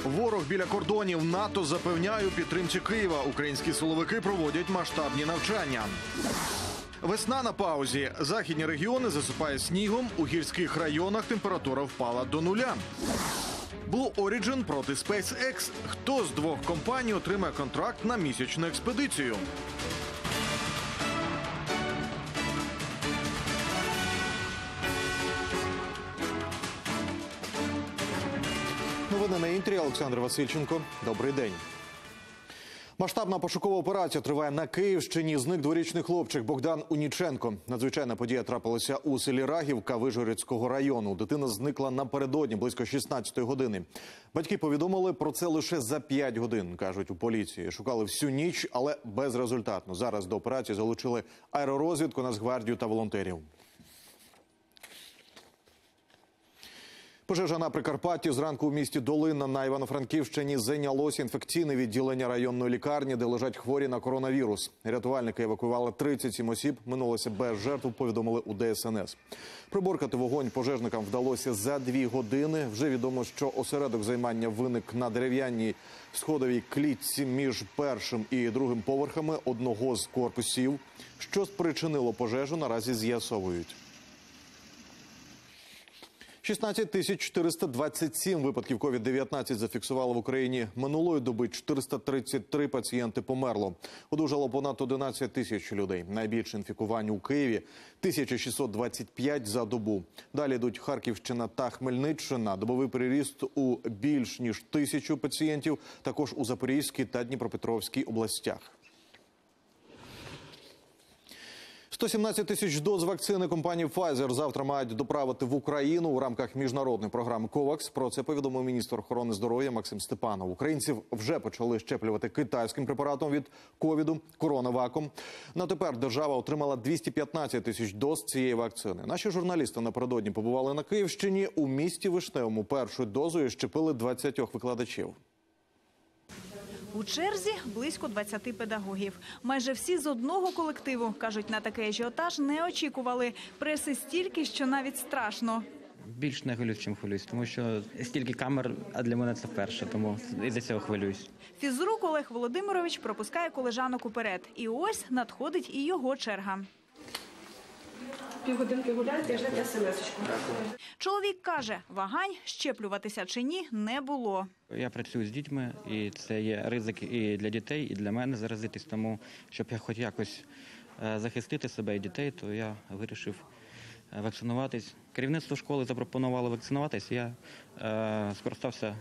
Ворог біля кордонів. НАТО запевняє у підтримці Києва. Українські силовики проводять масштабні навчання. Весна на паузі. Західні регіони засипає снігом. У гірських районах температура впала до нуля. Blue Origin проти SpaceX. Хто з двох компаній отримає контракт на місячну експедицію? Новини на інтрі. Олександр Васильченко. Добрий день. Масштабна пошукова операція триває на Київщині. Зник дворічний хлопчик Богдан Уніченко. Надзвичайна подія трапилася у селі Рагівка Вижгородського району. Дитина зникла напередодні, близько 16-ї години. Батьки повідомили про це лише за 5 годин, кажуть у поліції. Шукали всю ніч, але безрезультатно. Зараз до операції залучили аеророзвідку, Нацгвардію та волонтерів. Пожежа на Прикарпатті. Зранку у місті Долина на Івано-Франківщині зайнялося інфекційне відділення районної лікарні, де лежать хворі на коронавірус. Рятувальники евакуювали 37 осіб. Минулося без жертв, повідомили у ДСНС. Приборкати вогонь пожежникам вдалося за 2 години. Вже відомо, що осередок займання виник на дерев'яній сходовій клітці між першим і другим поверхами одного з корпусів. Що спричинило пожежу, наразі з'ясовують. 16 427 випадків COVID-19 зафіксували в Україні. Минулої доби 433 пацієнти померло. Одужало понад 11 тисяч людей. Найбільше інфікувань у Києві – 1625 за добу. Далі йдуть Харківщина та Хмельниччина. Добовий приріст у більш ніж 1000 пацієнтів. Також у Запорізькій та Дніпропетровській областях. 117 тисяч доз вакцини компанії Pfizer завтра мають доправити в Україну у рамках міжнародної програми COVAX. Про це повідомив міністр охорони здоров'я Максим Степанов. Українців вже почали щеплювати китайським препаратом від ковіду – коронаваком. На тепер держава отримала 215 тисяч доз цієї вакцини. Наші журналісти напередодні побували на Київщині. У місті Вишневому першою дозою щепили 20 викладачів. У черзі близько 20 педагогів. Майже всі з одного колективу. Кажуть, на такий ажіотаж не очікували. Преси стільки, що навіть страшно. Більш не хвилююсь, чим хвилююсь, тому що стільки камер, а для мене це вперше, тому із-за цього хвилююсь. Фізрук Олег Володимирович пропускає колежанок уперед. І ось надходить і його черга. Півгодинки гуляйте і ждете смс-очку. Чоловік каже, вагань, щеплюватися чи ні, не було. Я працюю з дітьми, і це є ризик і для дітей, і для мене заразитись. Тому, щоб я хоч якось захистити себе і дітей, то я вирішив вакцинуватись. Керівництво школи запропонувало вакцинуватись, я скористався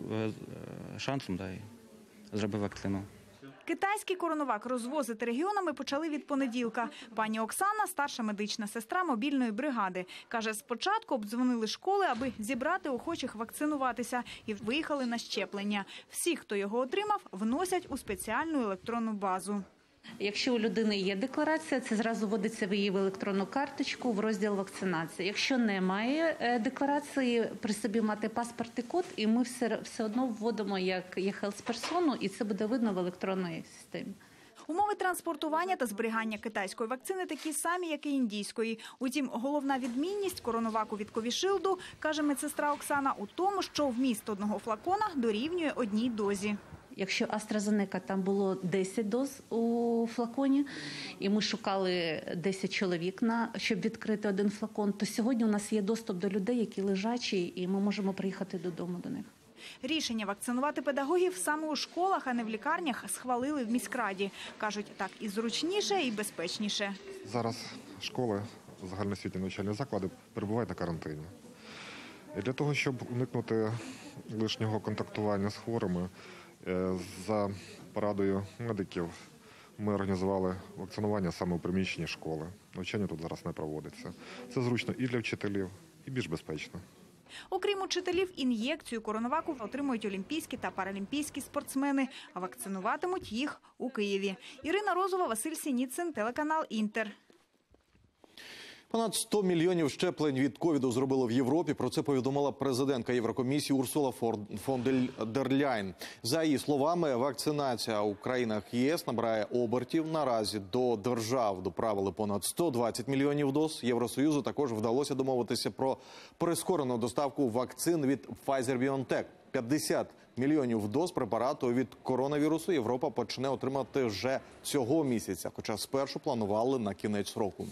шансом і зробив вакцину. Китайський коронавак розвозити регіонами почали від понеділка. Пані Оксана – старша медична сестра мобільної бригади. Каже, спочатку обдзвонили школи, аби зібрати охочих вакцинуватися, і виїхали на щеплення. Всі, хто його отримав, вносять у спеціальну електронну базу. Якщо у людини є декларація, це зразу вводиться в її в електронну карточку в розділ вакцинації. Якщо немає декларації, при собі мати паспорт і код, і ми все одно вводимо як health-персону, і це буде видно в електронній системі. Умови транспортування та зберігання китайської вакцини такі самі, як і індійської. Утім, головна відмінність коронаваку від Ковішилду, каже медсестра Оксана, у тому, що вміст одного флакона дорівнює одній дозі. Якщо AstraZeneca, там було 10 доз у флаконі, і ми шукали 10 чоловік, щоб відкрити один флакон, то сьогодні у нас є доступ до людей, які лежачі, і ми можемо приїхати додому до них. Рішення вакцинувати педагогів саме у школах, а не в лікарнях, схвалили в міськраді. Кажуть, так і зручніше, і безпечніше. Зараз школи, загальноосвітні навчальні заклади перебувають на карантині. І для того, щоб уникнути лишнього контактування з хворими, за порадою медиків ми організували вакцинування саме у приміщенні школи. Навчання тут зараз не проводиться. Це зручно і для вчителів, і більш безпечно. Окрім учителів, ін'єкцію коронаваку отримують олімпійські та паралімпійські спортсмени, а вакцинуватимуть їх у Києві. Ірина Розова, Василь Сініцин, телеканал «Інтер». Понад 100 мільйонів щеплень від ковіду зробили в Європі. Про це повідомила президентка Єврокомісії Урсула фон дер Ляйн. За її словами, вакцинація у країнах ЄС набирає обертів. Наразі до держав доправили понад 120 мільйонів доз. Євросоюзу також вдалося домовитися про прискорену доставку вакцин від Pfizer-BioNTech. 50 мільйонів доз препарату від коронавірусу Європа почне отримати вже цього місяця, хоча спершу планували на кінець року.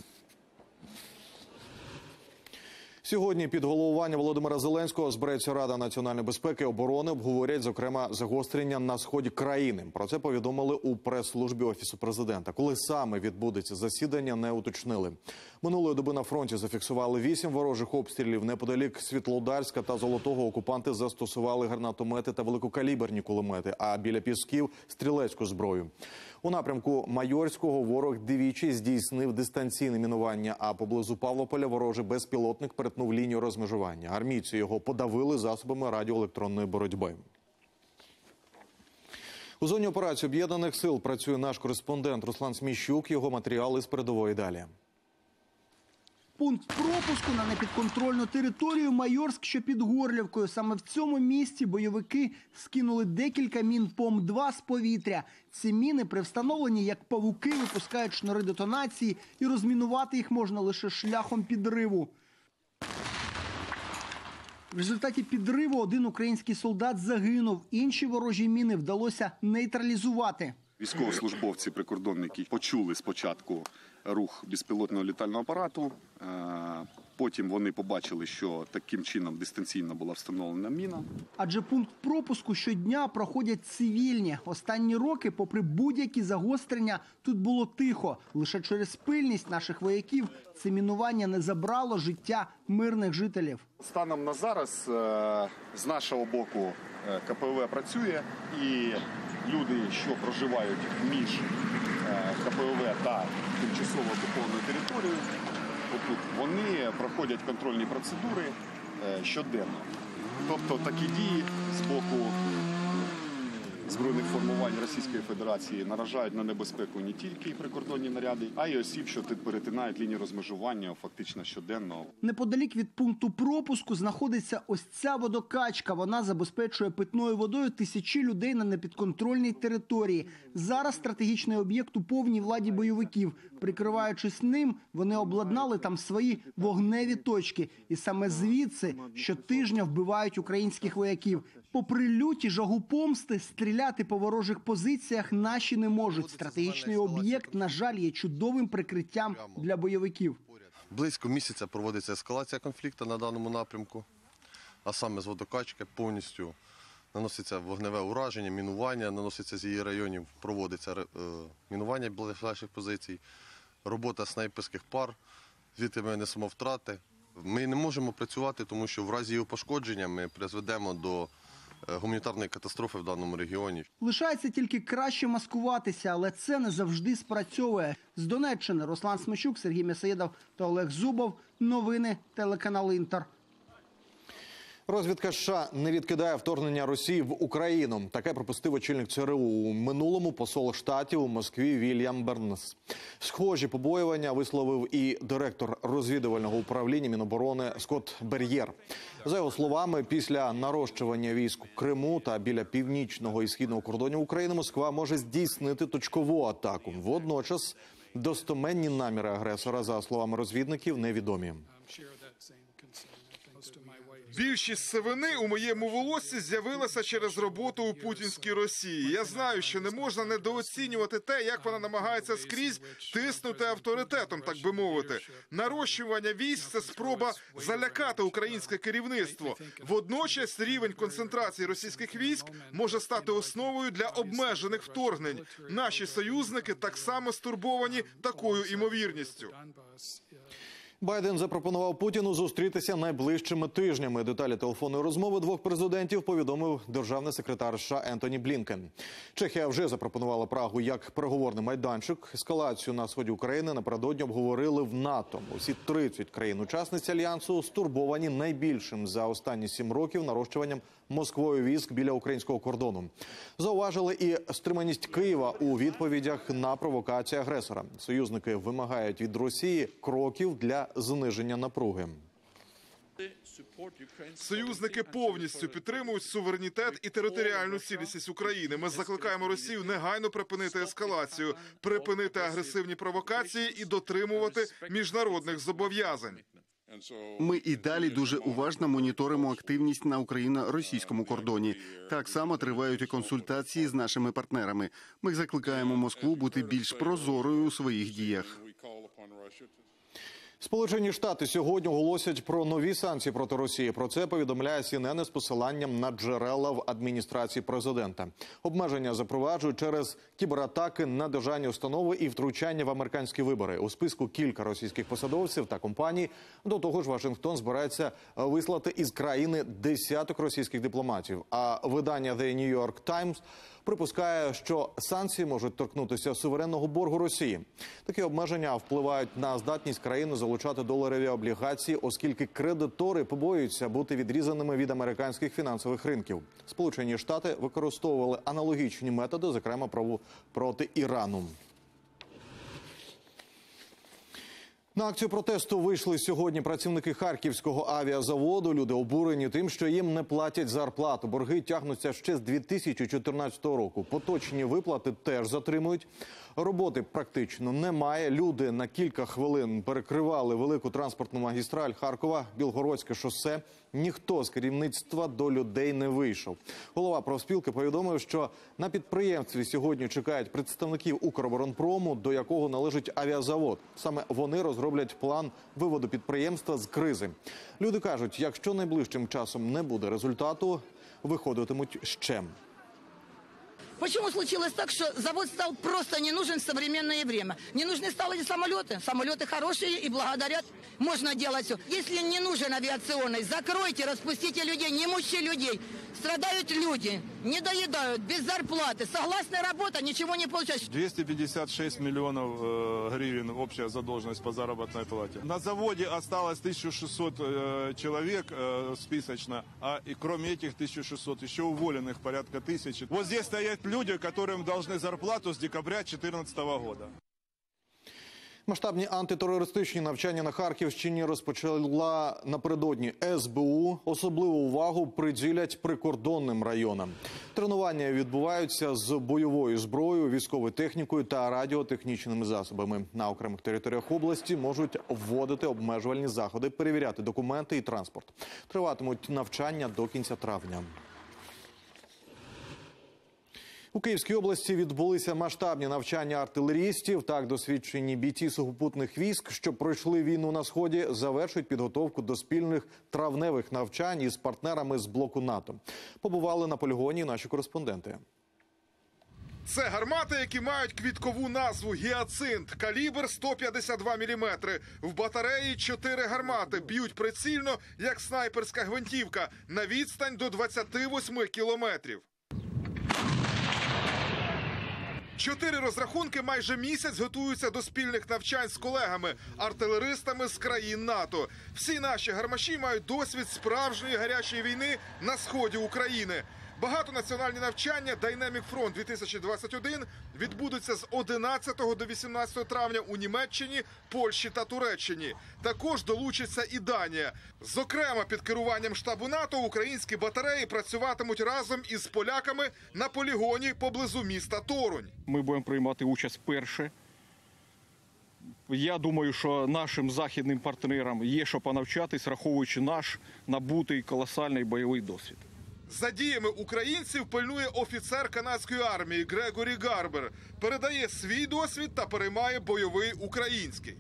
Сьогодні під головування Володимира Зеленського збереться Рада національної безпеки і оборони. Обговорять, зокрема, загострення на сході країни. Про це повідомили у прес-службі Офісу президента. Коли саме відбудеться засідання, не уточнили. Минулої доби на фронті зафіксували 8 ворожих обстрілів. Неподалік Світлодарська та Золотого окупанти застосували гранатомети та великокаліберні кулемети, а біля Пісків – стрілецьку зброю. У напрямку Майорського ворог двічі здійснив дистанційне мінування, а поблизу Павлополя ворожий безпілотник перетнув лінію розмежування. Армійці його подавили засобами радіоелектронної боротьби. У зоні операції Об'єднаних сил працює наш кореспондент Руслан Сміщук. Його матеріали з передової далі. Пункт пропуску на непідконтрольну територію Майорськ, що під Горлівкою. Саме в цьому місці бойовики скинули декілька мін ПОМ-2 з повітря. Ці міни при встановленні, як павуки, випускають шнури детонації, і розмінувати їх можна лише шляхом підриву. В результаті підриву один український солдат загинув. Інші ворожі міни вдалося нейтралізувати. Військовослужбовці, прикордонники почули спочатку рух безпілотного літального апарату, потім вони побачили, що таким чином дистанційно була встановлена міна. Адже пункт пропуску щодня проходять цивільні. Останні роки, попри будь-які загострення, тут було тихо. Лише через пильність наших вояків це мінування не забрало життя мирних жителів. Станом на зараз з нашого боку КПВ працює, і люди, що проживають між КПВ та тимчасово окупованою територією, отут, вони проходять контрольні процедури щоденно. Тобто такі дії з боку збройних формувань Російської Федерації наражають на небезпеку не тільки прикордонні наряди, а й осіб, що тут перетинають лінію розмежування фактично щоденно. Неподалік від пункту пропуску знаходиться ось ця водокачка. Вона забезпечує питною водою тисячі людей на непідконтрольній території. Зараз стратегічний об'єкт у повній владі бойовиків. Прикриваючись ним, вони обладнали там свої вогневі точки. І саме звідси щотижня вбивають українських вояків. Попри люті жагу помсти, стріляти по ворожих позиціях наші не можуть. Стратегічний об'єкт, на жаль, є чудовим прикриттям для бойовиків. Близько місяця проводиться ескалація конфлікту на даному напрямку, а саме з водокачки повністю наноситься вогневе ураження, мінування, наноситься з її районів, проводиться мінування ближайших позицій, робота снайперських пар, звідти ми несемо втрати. Ми не можемо працювати, тому що в разі його пошкодження ми призведемо до гуманітарної катастрофи в даному регіоні. Лишається тільки краще маскуватися, але це не завжди спрацьовує. З Донеччини Руслан Сміщук, Сергій М'ясоєдов та Олег Зубов. Новини телеканал «Інтер». Розвідка США не відкидає вторгнення Росії в Україну. Таке пропустив очільник ЦРУ. У минулому посол Штатів у Москві Вільям Бернс. Схожі побоювання висловив і директор розвідувального управління Міноборони Скотт Бер'єр. За його словами, після нарощування військ у Криму та біля північного і східного кордонів України Москва може здійснити точкову атаку. Водночас достеменні наміри агресора, за словами розвідників, невідомі. Більшість сивини у моєму волоссі з'явилася через роботу у путінській Росії. Я знаю, що не можна недооцінювати те, як вона намагається скрізь тиснути авторитетом, так би мовити. Нарощування військ – це спроба залякати українське керівництво. Водночас рівень концентрації російських військ може стати основою для обмежених вторгнень. Наші союзники так само стурбовані такою імовірністю. Байден запропонував Путіну зустрітися найближчими тижнями. Деталі телефонної розмови двох президентів повідомив державний секретар США Ентоні Блінкен. Чехія вже запропонувала Прагу як переговорний майданчик. Ескалацію на сході України напередодні обговорили в НАТО. Усі 30 країн-учасниць Альянсу стурбовані найбільшим за останні 7 років нарощуванням Москвою військ біля українського кордону. Зауважили і стриманість Києва у відповідях на провокації агресора. Союзники вимагають від Росії кроків для зниження напруги. Союзники повністю підтримують суверенітет і територіальну цілісність України. Ми закликаємо Росію негайно припинити ескалацію, припинити агресивні провокації і дотримувати міжнародних зобов'язань. Ми і далі дуже уважно моніторимо активність на україно-російському кордоні. Так само тривають і консультації з нашими партнерами. Ми закликаємо Москву бути більш прозорою у своїх діях. Сполучені Штати сьогодні оголосять про нові санкції проти Росії. Про це повідомляє CNN з посиланням на джерела в адміністрації президента. Обмеження запроваджують через кібератаки на державні установи і втручання в американські вибори. У списку кілька російських посадовців та компаній. До того ж, Вашингтон збирається вислати із країни десяток російських дипломатів. А видання The New York Times припускає, що санкції можуть торкнутися суверенного боргу Росії. Такі обмеження впливають на здатність країни залучати доларові облігації, оскільки кредитори побоюються бути відрізаними від американських фінансових ринків. Сполучені Штати використовували аналогічні методи, зокрема проти Ірану. На акцію протесту вийшли сьогодні працівники Харківського авіазаводу. Люди обурені тим, що їм не платять зарплату. Борги тягнуться ще з 2014 року. Поточні виплати теж затримують. Роботи практично немає. Люди на кілька хвилин перекривали велику транспортну магістраль Харкова, Білгородське шосе. Ніхто з керівництва до людей не вийшов. Голова профспілки повідомив, що на підприємстві сьогодні чекають представників Укроборонпрому, до якого належить авіазавод. Саме вони розроблять план виводу підприємства з кризи. Люди кажуть, якщо найближчим часом не буде результату, виходитимуть ще. Почему случилось так, что завод стал просто не нужен в современное время? Не нужны стали самолеты. Самолеты хорошие и благодарят. Можно делать все. Если не нужен авиационный, закройте, распустите людей, не мучьте людей. Страдают люди, не доедают, без зарплаты. Согласная работа, ничего не получаешь. 256 миллионов гривен общая задолженность по заработной плате. На заводе осталось 1600 человек списочно, а и кроме этих 1600 еще уволенных порядка 1000. Вот здесь стоят люди, которым должны зарплату с декабря 2014 года. Масштабні антитерористичні навчання на Харківщині розпочала напередодні СБУ. Особливу увагу приділять прикордонним районам. Тренування відбуваються з бойовою зброєю, військовою технікою та радіотехнічними засобами. На окремих територіях області можуть вводити обмежувальні заходи, перевіряти документи і транспорт. Триватимуть навчання до кінця травня. У Київській області відбулися масштабні навчання артилерістів. Так, досвідчені бійці сухопутних військ, що пройшли війну на Сході, завершують підготовку до спільних травневих навчань із партнерами з блоку НАТО. Побували на полігоні наші кореспонденти. Це гармати, які мають квіткову назву «Гіацинт». Калібр 152 мм. В батареї 4 гармати. Б'ють прицільно, як снайперська гвинтівка. На відстань до 28 кілометрів. 4 розрахунки майже місяць готуються до спільних навчань з колегами, артилеристами з країн НАТО. Всі наші гармаші мають досвід справжньої гарячої війни на сході України. Багатонаціональні навчання Dynamic Front 2021 відбудуться з 11 до 18 травня у Німеччині, Польщі та Туреччині. Також долучиться і Данія. Зокрема, під керуванням штабу НАТО українські батареї працюватимуть разом із поляками на полігоні поблизу міста Торунь. Ми будемо приймати участь вперше. Я думаю, що нашим західним партнерам є що понавчатись, раховуючи наш набутий колосальний бойовий досвід. За діями українців пильнує офіцер канадської армії Грегорі Гарбер. Передає свій досвід та переймає бойовий український.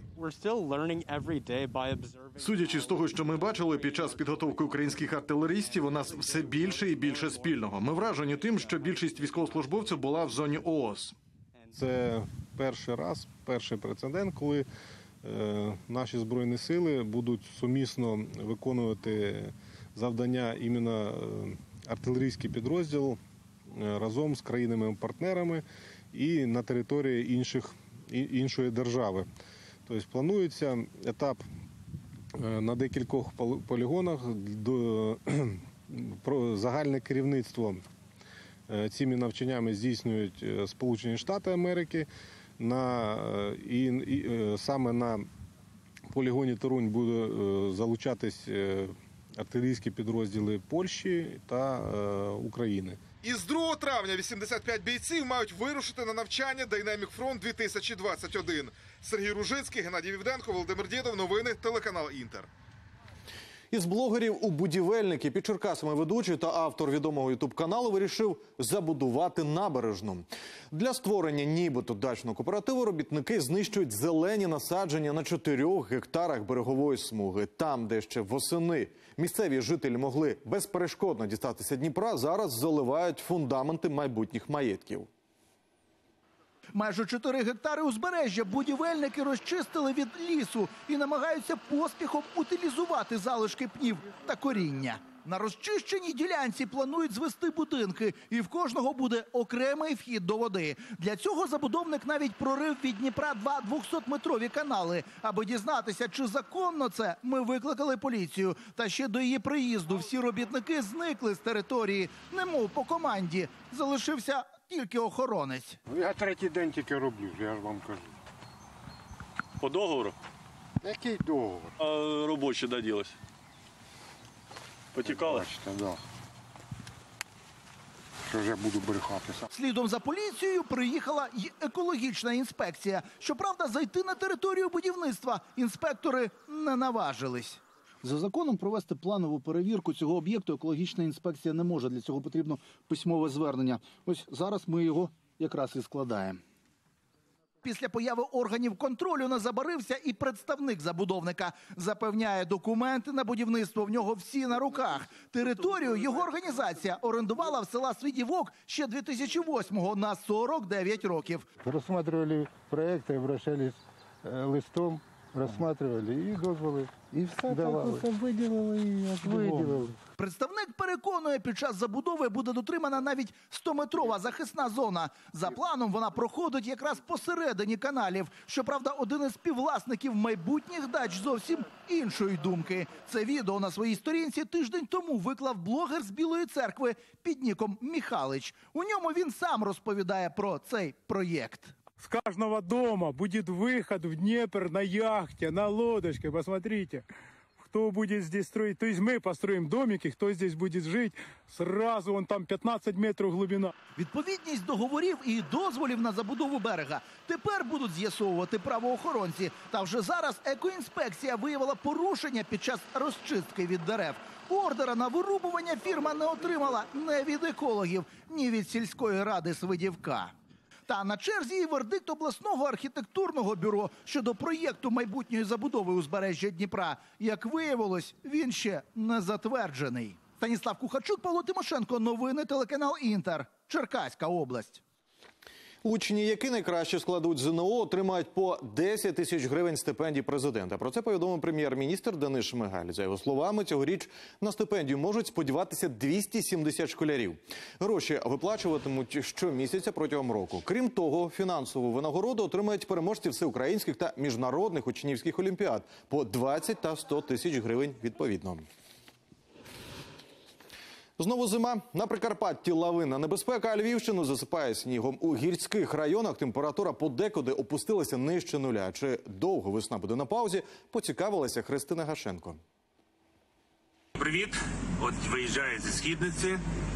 Судячи з того, що ми бачили під час підготовки українських артилерістів, у нас все більше і більше спільного. Ми вражені тим, що більшість військовослужбовців була в зоні ООС. Це перший прецедент, коли наші Збройні сили будуть сумісно виконувати завдання іменно артилерійський підрозділ разом з країнами-партнерами і на території іншої держави. Тобто планується етап на декількох полігонах, загальне керівництво цими навчаннями здійснюють Сполучені Штати Америки, саме на полігоні Торунь буде залучатись артилерійські підрозділи Польщі та України. Із 2 травня 85 бійців мають вирушити на навчання Dynamic Front 2021. Сергій Ружицький, Геннадій Вівденко, Володимир Дєдов. Новини, телеканал Інтер. Із блогерів у будівельники під Черкасами ведучий та автор відомого ютуб-каналу вирішив забудувати набережну. Для створення нібито дачного кооперативу робітники знищують зелені насадження на 4 гектарах берегової смуги. Там, де ще восени місцеві жителі могли безперешкодно дістатися Дніпра, зараз заливають фундаменти майбутніх маєтків. Майже 4 гектари узбережжя будівельники розчистили від лісу і намагаються поспіхом утилізувати залишки пнів та коріння. На розчищеній ділянці планують звести будинки, і в кожного буде окремий вхід до води. Для цього забудовник навіть прорив від Дніпра 2 200-метрові канали. Аби дізнатися, чи законно це, ми викликали поліцію. Та ще до її приїзду всі робітники зникли з території, немов по команді. Залишився тільки охоронець. Я 3-й день тільки роблю, я ж вам кажу. По договору? Який договор? А робочі де ділись? Потікали? Бачите, да. Що ж я буду брехатися. Слідом за поліцією приїхала й екологічна інспекція. Щоправда, зайти на територію будівництва інспектори не наважились. За законом провести планову перевірку цього об'єкту екологічна інспекція не може. Для цього потрібно письмове звернення. Ось зараз ми його якраз і складаємо. Після появи органів контролю не забарився і представник забудовника. Запевняє, документи на будівництво в нього всі на руках. Територію його організація орендувала в села Свідівок ще 2008-го на 49 років. Розглядали проекти, обращались листом, розглядали і дозволи. І все давали. Так виділили і виділили. Представник переконує, під час забудови буде дотримана навіть 100-метрова захисна зона. За планом вона проходить якраз посередині каналів. Щоправда, один із співвласників майбутніх дач зовсім іншої думки. Це відео на своїй сторінці тиждень тому виклав блогер з Білої церкви під ніком Михалич. У ньому він сам розповідає про цей проєкт. С каждого дома будет выход в Днепр на яхте, на лодочке. Посмотрите, кто будет здесь строить. То есть мы построим домики, кто здесь будет жить. Сразу вон там 15 метров глубина. Відповідність договорів і дозволів на забудову берега тепер будуть з'ясовувати правоохоронці. Та вже зараз екоінспекція виявила порушення під час розчистки від дерев. Ордера на вирубування фірма не отримала ні від екологів, ні від сільської ради Свидівка. Та на черзі і вердикт обласного архітектурного бюро щодо проєкту майбутньої забудови узбережжя Дніпра. Як виявилось, він ще не затверджений. Станіслав Кухарчук, Павло Тимошенко. Новини телеканал «Інтер». Черкаська область. Учні, які найкраще складуть ЗНО, отримають по 10 тисяч гривень стипендій президента. Про це повідомив прем'єр-міністр Денис Шмигаль. За його словами, цьогоріч на стипендію можуть сподіватися 270 школярів. Гроші виплачуватимуть щомісяця протягом року. Крім того, фінансову винагороду отримають переможці всеукраїнських та міжнародних учнівських олімпіад по 20 та 100 тисяч гривень відповідно. Знову зима. На Прикарпатті лавинна небезпека, а Львівщину засипає снігом. У гірських районах температура подекуди опустилася нижче нуля. Чи довго весна буде на паузі, поцікавилася Христина Гашенко. Привіт. От виїжджаю зі Східниці.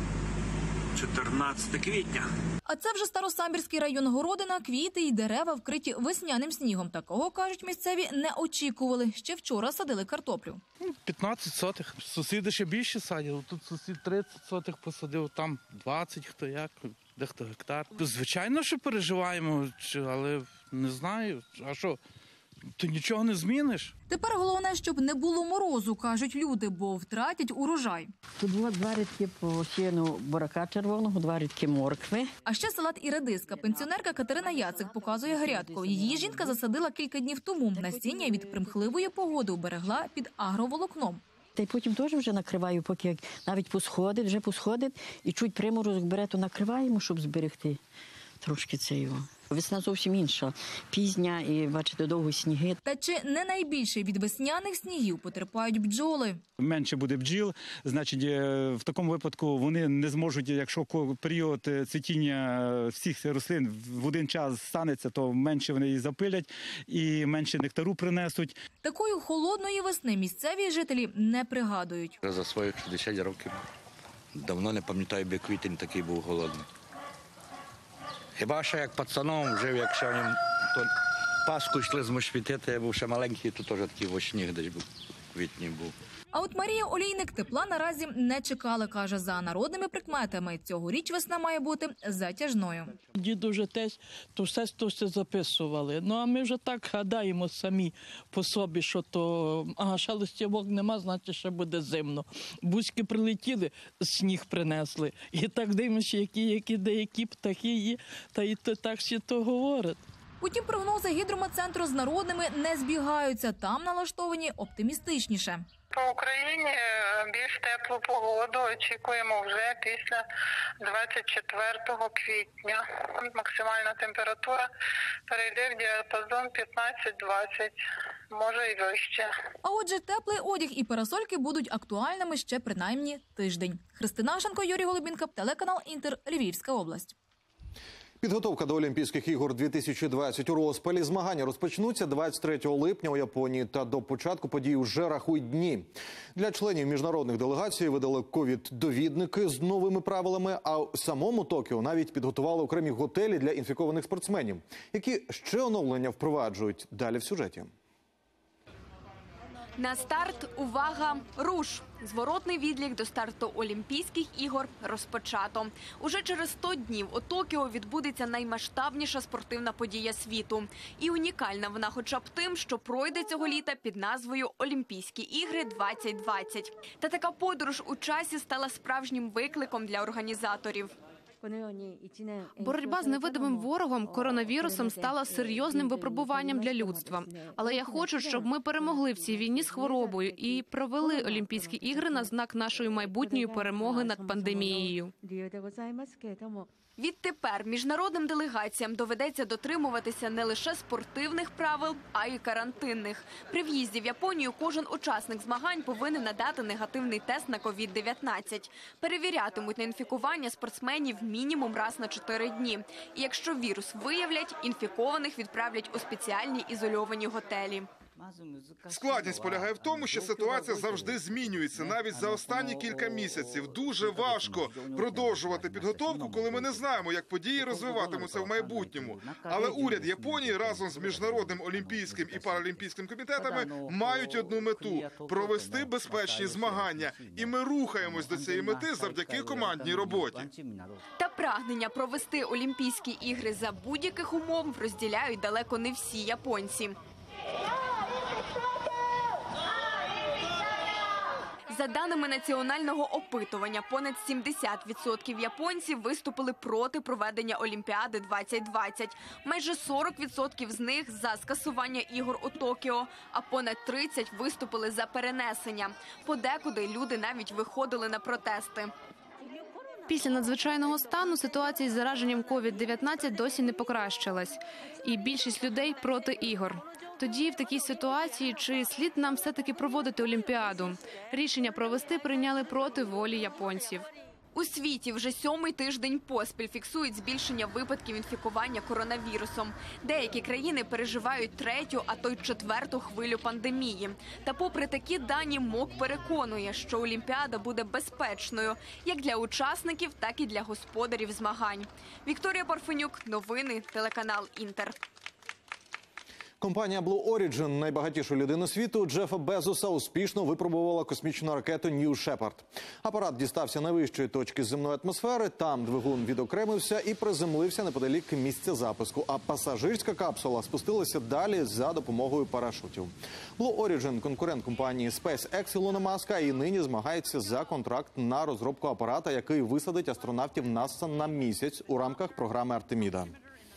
14 квітня. А це вже Старосамбірський район Городина. Квіти і дерева вкриті весняним снігом. Такого, кажуть місцеві, не очікували. Ще вчора садили картоплю. 15 сотих. Сусіди ще більше садили. Тут сусід 30 сотих посадив, там 20, хто як, дехто гектар. Звичайно, що переживаємо, але не знаю. А що, ти нічого не зміниш? Тепер головне, щоб не було морозу, кажуть люди, бо втратять урожай. Тут було 2 рядки посіяну бурака червоного, 2 рядки моркви. А ще салат і редиска. Пенсіонерка Катерина Яцик показує грядку. Її жінка засадила кілька днів тому. Насіння від примхливої погоди уберегла під агроволокном. Та й потім теж вже накриваю, поки навіть посходить, і чуть приморозок бере, то накриваємо, щоб зберегти трошки це його. Весна зовсім інша, пізня і, бачите, довгі сніги. Та чи не найбільше від весняних снігів потерпають бджоли? Менше буде бджіл, значить, в такому випадку вони не зможуть, якщо період цвітіння всіх рослин в один час станеться, то менше вони її запилять і менше нектару принесуть. Такої холодної весни місцеві жителі не пригадують. За своїх 60 років давно не пам'ятаю, би квітень такий був голодний. Хіба що як пацаном жив, якщо їм то Пасху йшли з Мошвітити, я був ще маленький, то теж такий сніг десь був. квітні був. А от Марія Олійник тепла наразі не чекала. Каже, за народними прикметами цьогоріч весна має бути затяжною. Діду вже теж то все записували. Ну, а ми вже так гадаємо самі по собі, що то, ще листівок нема, значить, ще буде зимно. Бузьки прилетіли, сніг принесли. І так дивимося, які деякі птахи є, та і то так ще то говорять. Утім, прогнози гідрометцентру з народними не збігаються. Там налаштовані оптимістичніше. По Україні більш теплу погоду очікуємо вже після 24 квітня. Максимальна температура перейде в діапазон 15-20, може і вище. А отже, теплий одяг і парасольки будуть актуальними ще принаймні тиждень. Христина Ашенко, Юрій Голубінка, телеканал «Інтер», Львівська область. Підготовка до Олімпійських ігор 2020 у розпалі. Змагання розпочнуться 23 липня у Японії. Та до початку подій вже рахують дні. Для членів міжнародних делегацій видали ковід-довідники з новими правилами. А в самому Токіо навіть підготували окремі готелі для інфікованих спортсменів. Які ще оновлення впроваджують? Далі в сюжеті. На старт, увага, руш! Зворотний відлік до старту Олімпійських ігор розпочато. Уже через 100 днів у Токіо відбудеться наймасштабніша спортивна подія світу. І унікальна вона хоча б тим, що пройде цього літа під назвою «Олімпійські ігри 2020». Та така подорож у часі стала справжнім викликом для організаторів. Боротьба з невидимим ворогом, коронавірусом, стала серйозним випробуванням для людства. Але я хочу, щоб ми перемогли в цій війні з хворобою і провели Олімпійські ігри на знак нашої майбутньої перемоги над пандемією. Відтепер міжнародним делегаціям доведеться дотримуватися не лише спортивних правил, а й карантинних. При в'їзді в Японію кожен учасник змагань повинен надати негативний тест на COVID-19. Перевірятимуть на інфікування спортсменів мінімум раз на 4 дні. І якщо вірус виявлять, інфікованих відправлять у спеціальні ізольовані готелі. Складність полягає в тому, що ситуація завжди змінюється, навіть за останні кілька місяців. Дуже важко продовжувати підготовку, коли ми не знаємо, як події розвиватимуться в майбутньому. Але уряд Японії разом з Міжнародним олімпійським і паралімпійським комітетами мають одну мету – провести безпечні змагання. І ми рухаємось до цієї мети завдяки командній роботі. Та прагнення провести Олімпійські ігри за будь-яких умов розділяють далеко не всі японці. За даними національного опитування, понад 70% японців виступили проти проведення Олімпіади 2020. Майже 40% з них за скасування ігор у Токіо, а понад 30% виступили за перенесення. Подекуди люди навіть виходили на протести. Після надзвичайного стану ситуація із зараженням COVID-19 досі не покращилась. І більшість людей проти ігор. Тоді в такій ситуації чи слід нам все-таки проводити Олімпіаду? Рішення провести прийняли проти волі японців. У світі вже 7-й тиждень поспіль фіксують збільшення випадків інфікування коронавірусом. Деякі країни переживають 3-ю, а то й 4-ту хвилю пандемії. Та попри такі дані, МОК переконує, що Олімпіада буде безпечною як для учасників, так і для господарів змагань. Вікторія Парфенюк, новини, телеканал «Інтер». Компанія Blue Origin, найбагатішу людину світу, Джефа Безоса, успішно випробувала космічну ракету New Shepard. Апарат дістався найвищої точки земної атмосфери, там двигун відокремився і приземлився неподалік місця запуску, а пасажирська капсула спустилася далі за допомогою парашутів. Blue Origin – конкурент компанії SpaceX Ілона Маска і нині змагається за контракт на розробку апарата, який висадить астронавтів НАСА на місяць у рамках програми Артеміда.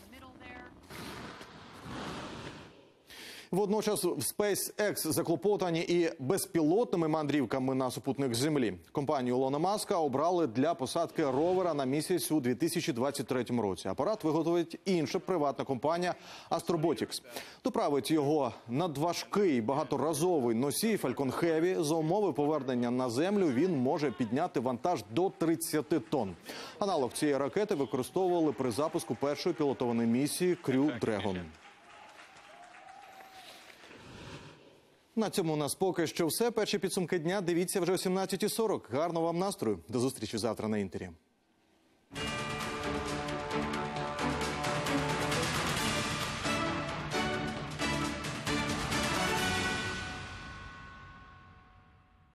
Водночас в SpaceX заклопотані і безпілотними мандрівками на супутник Землі. Компанію Ілона Маска обрали для посадки ровера на місяць у 2023 році. Апарат виготовить інша приватна компанія Astrobotics. Доправить його надважкий багаторазовий носій Falcon Heavy. За умови повернення на Землю він може підняти вантаж до 30 тонн. Аналог цієї ракети використовували при запуску першої пілотованої місії Crew Dragon. На цьому у нас поки що все. Перші підсумки дня дивіться вже о 17:40. Гарного вам настрою. До зустрічі завтра на Інтері.